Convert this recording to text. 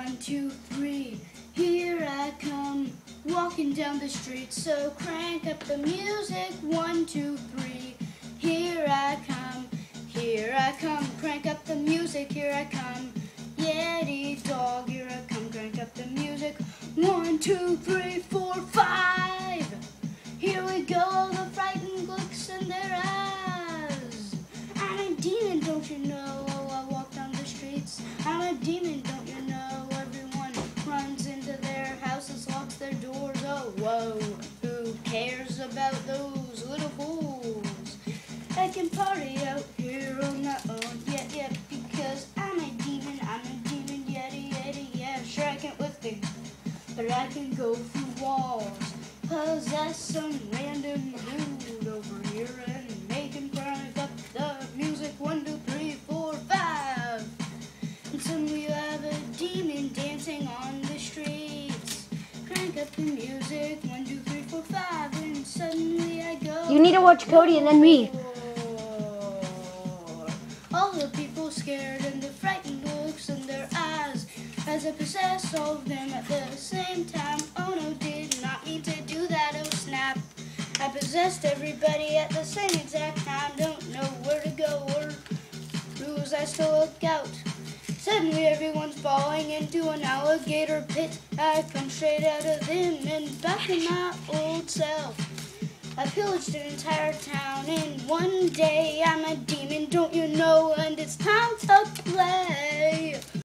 1, 2, 3, here I come, walking down the street, so crank up the music. 1, 2, 3, here I come, crank up the music, here I come. Yeti dog, here I come, crank up the music. 1, 2, 3, 4, 5. Here we go, the frightened looks in their eyes. I'm a demon, don't you know? I walk down the streets. I'm a demon, don't you know? Everyone runs into their houses, locks their doors. Oh, whoa, who cares about those little fools? I can party out here on my own, yeah, because I'm a demon, yeti, yeah, sure I can't lift things, but I can go through walls, possess some random dude over here and make him crank up the music. 1, 2, 3, 4, 5. And suddenly you have a demon dancing on the streets. Crank up the music, 1, 2, 3, 4, 5, and suddenly I go. You need to watch Cody and then me. All the people scared and the frightened looks in their eyes as I possess all of them at the same time. Oh no, did not need to do that, oh snap. I possessed everybody at the same exact time. Don't know where to go or who's I still look out. Suddenly everyone's falling into an alligator pit. I come straight out of them and back in my old self. I pillaged an entire town in one day. I'm a demon, don't you know? And it's time to play.